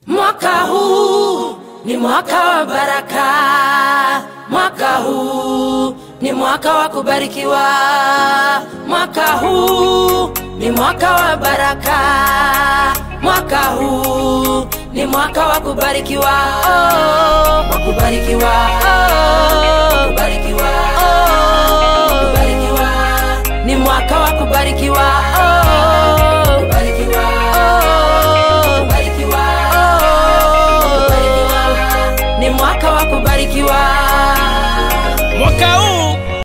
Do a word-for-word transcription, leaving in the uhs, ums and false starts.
Mwaka huu ni mwaka wa baraka, mwaka huu ni mwaka wa kubarikiwa, mwaka huu ni mwaka wa baraka, mwaka huu ni mwaka wa kubarikiwa. Oh.